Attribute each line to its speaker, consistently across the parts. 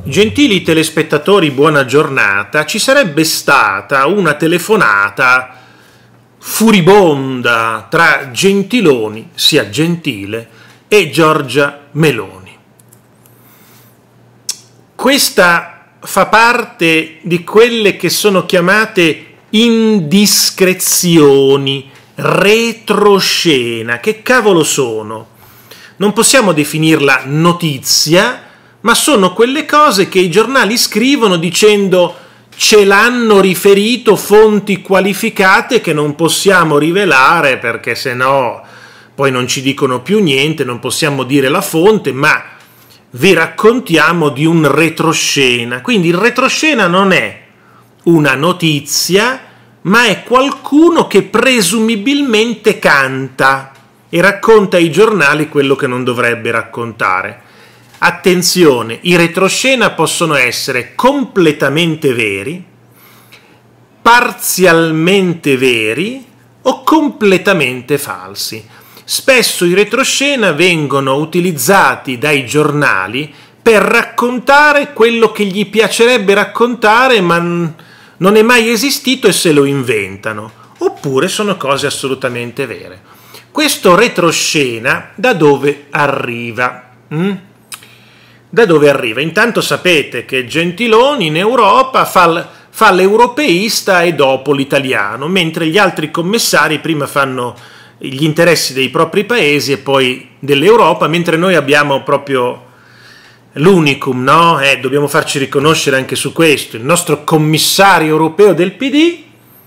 Speaker 1: Gentili telespettatori, buona giornata. Ci sarebbe stata una telefonata furibonda tra Gentiloni, sia Gentile, e Giorgia Meloni. Questa fa parte di quelle che sono chiamate indiscrezioni, retroscena. Che cavolo sono? Non possiamo definirla notizia, ma sono quelle cose che i giornali scrivono dicendo ce l'hanno riferito fonti qualificate che non possiamo rivelare perché sennò poi non ci dicono più niente, non possiamo dire la fonte, ma vi raccontiamo di un retroscena. Quindi il retroscena non è una notizia, ma è qualcuno che presumibilmente canta e racconta ai giornali quello che non dovrebbe raccontare. Attenzione, i retroscena possono essere completamente veri, parzialmente veri o completamente falsi. Spesso i retroscena vengono utilizzati dai giornali per raccontare quello che gli piacerebbe raccontare, ma non è mai esistito e se lo inventano. Oppure sono cose assolutamente vere. Questo retroscena da dove arriva? Da dove arriva? Intanto sapete che Gentiloni in Europa fa l'europeista e dopo l'italiano, mentre gli altri commissari prima fanno gli interessi dei propri paesi e poi dell'Europa, mentre noi abbiamo proprio l'unicum, no? Dobbiamo farci riconoscere anche su questo. Il nostro commissario europeo del PD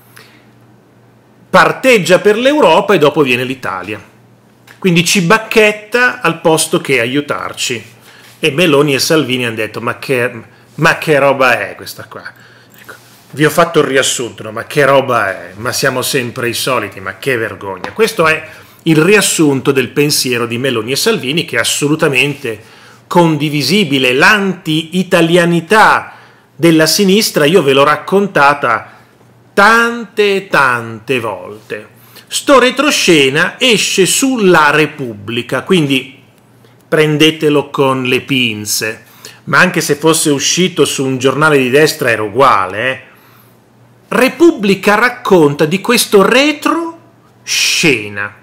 Speaker 1: parteggia per l'Europa e dopo viene l'Italia. Quindi ci bacchetta al posto che aiutarci. E Meloni e Salvini hanno detto ma che roba è questa qua? Ecco, vi ho fatto il riassunto, no? Ma che roba è? Ma siamo sempre i soliti, ma che vergogna. Questo è il riassunto del pensiero di Meloni e Salvini, che è assolutamente condivisibile. L'anti-italianità della sinistra io ve l'ho raccontata tante volte. Sto retroscena esce sulla Repubblica, quindi prendetelo con le pinze, ma anche se fosse uscito su un giornale di destra era uguale. Repubblica racconta di questo retroscena.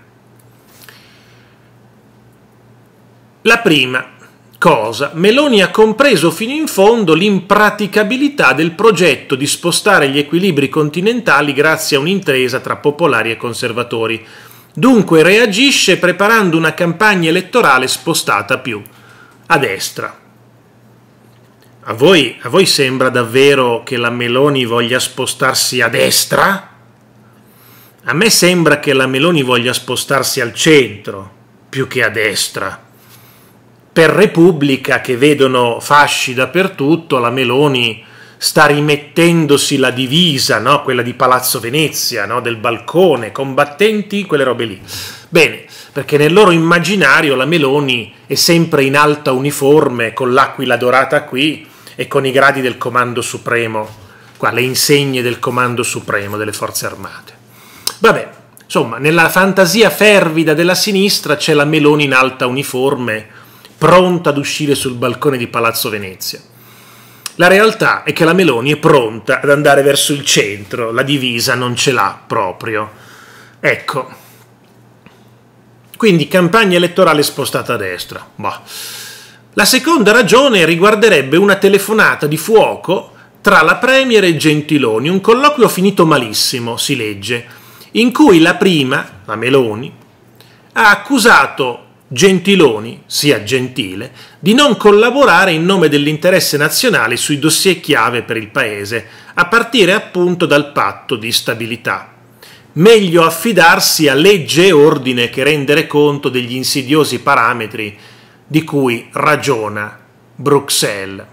Speaker 1: La prima cosa, Meloni ha compreso fino in fondo l'impraticabilità del progetto di spostare gli equilibri continentali grazie a un'intesa tra popolari e conservatori. Dunque reagisce preparando una campagna elettorale spostata più a destra. A voi sembra davvero che la Meloni voglia spostarsi a destra? A me sembra che la Meloni voglia spostarsi al centro, più che a destra. Per Repubblica, che vedono fasci dappertutto, la Meloni sta rimettendosi la divisa, no? Quella di Palazzo Venezia, no? Del balcone, combattenti, quelle robe lì. Bene, perché nel loro immaginario la Meloni è sempre in alta uniforme, con l'aquila dorata qui e con i gradi del Comando Supremo, qua, le insegne del Comando Supremo delle Forze Armate. Vabbè, insomma, nella fantasia fervida della sinistra c'è la Meloni in alta uniforme, pronta ad uscire sul balcone di Palazzo Venezia. La realtà è che la Meloni è pronta ad andare verso il centro, la divisa non ce l'ha proprio. Ecco, quindi campagna elettorale spostata a destra. Bah. La seconda ragione riguarderebbe una telefonata di fuoco tra la Premier e Gentiloni, un colloquio finito malissimo, si legge, in cui la prima, la Meloni, ha accusato Gentiloni, sia Gentile, di non collaborare in nome dell'interesse nazionale sui dossier chiave per il Paese, a partire appunto dal patto di stabilità. Meglio affidarsi a legge e ordine che rendere conto degli insidiosi parametri di cui ragiona Bruxelles.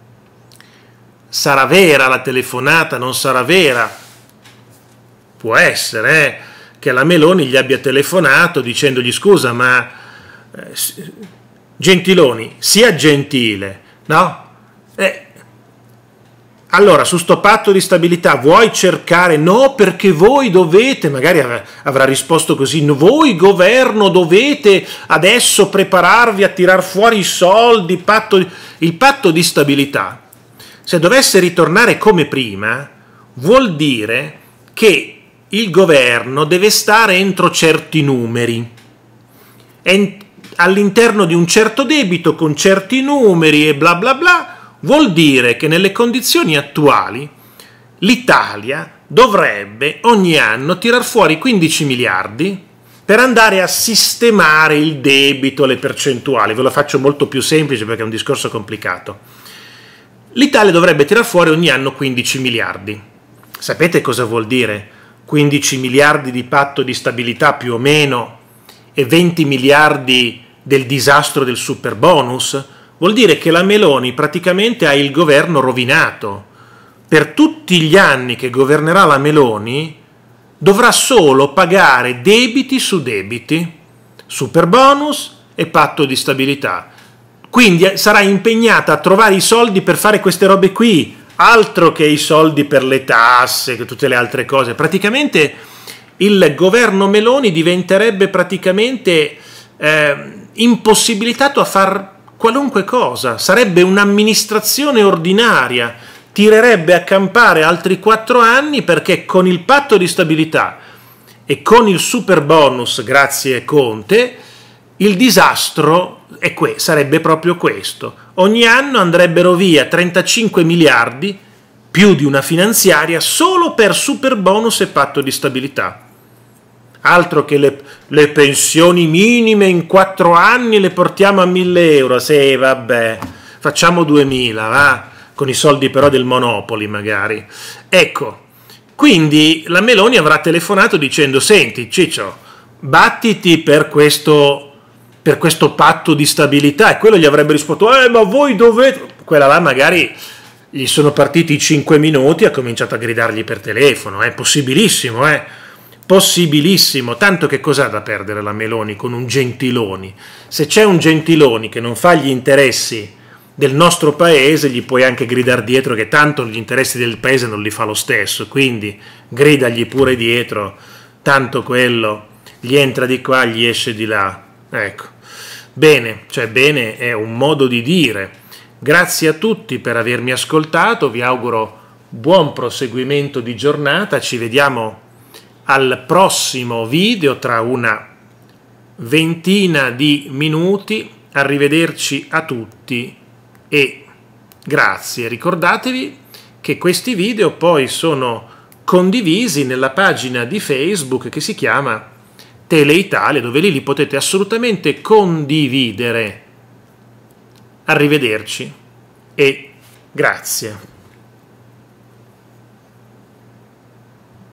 Speaker 1: Sarà vera la telefonata, non sarà vera? Può essere, che la Meloni gli abbia telefonato dicendogli scusa, ma Gentiloni, sia Gentile, no? allora su sto patto di stabilità vuoi cercare, no perché voi dovete, magari avrà risposto così, no, voi governo dovete adesso prepararvi a tirar fuori i soldi, il patto di stabilità, se dovesse ritornare come prima, vuol dire che il governo deve stare entro certi numeri, all'interno di un certo debito con certi numeri e bla bla bla. Vuol dire che nelle condizioni attuali l'Italia dovrebbe ogni anno tirar fuori 15 miliardi per andare a sistemare il debito, le percentuali. Ve lo faccio molto più semplice perché è un discorso complicato. L'Italia dovrebbe tirar fuori ogni anno 15 miliardi. Sapete cosa vuol dire? 15 miliardi di patto di stabilità più o meno e 20 miliardi del disastro del super bonus? Vuol dire che la Meloni praticamente ha il governo rovinato. Per tutti gli anni che governerà la Meloni dovrà solo pagare debiti su debiti, super bonus e patto di stabilità. Quindi sarà impegnata a trovare i soldi per fare queste robe qui, altro che i soldi per le tasse, che tutte le altre cose. Praticamente il governo Meloni diventerebbe praticamente impossibilitato a far qualunque cosa, sarebbe un'amministrazione ordinaria, tirerebbe a campare altri 4 anni perché con il patto di stabilità e con il super bonus, grazie Conte, il disastro sarebbe proprio questo. Ogni anno andrebbero via 35 miliardi, più di una finanziaria, solo per super bonus e patto di stabilità. Altro che le pensioni minime in 4 anni le portiamo a 1.000 euro. Sì, vabbè, facciamo 2.000, va? Con i soldi però del Monopoli magari. Ecco, quindi la Meloni avrà telefonato dicendo: senti Ciccio, battiti per questo patto di stabilità, e quello gli avrebbe risposto: ma voi dovete... Quella là magari gli sono partiti i 5 minuti e ha cominciato a gridargli per telefono, è possibilissimo, possibilissimo, tanto che cos'ha da perdere la Meloni con un Gentiloni? Se c'è un Gentiloni che non fa gli interessi del nostro paese, gli puoi anche gridare dietro che tanto gli interessi del paese non li fa lo stesso, quindi gridagli pure dietro, tanto quello gli entra di qua, gli esce di là. Ecco, bene, cioè bene è un modo di dire. Grazie a tutti per avermi ascoltato, vi auguro buon proseguimento di giornata, ci vediamo al prossimo video tra una ventina di minuti. Arrivederci a tutti e grazie. Ricordatevi che questi video poi sono condivisi nella pagina di Facebook che si chiama Teleitalia, dove lì li potete assolutamente condividere. Arrivederci e grazie.